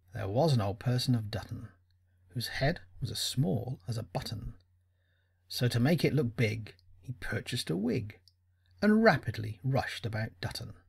There was an old person of Dutton, whose head was as small as a button. So to make it look big, he purchased a wig, and rapidly rushed about Dutton.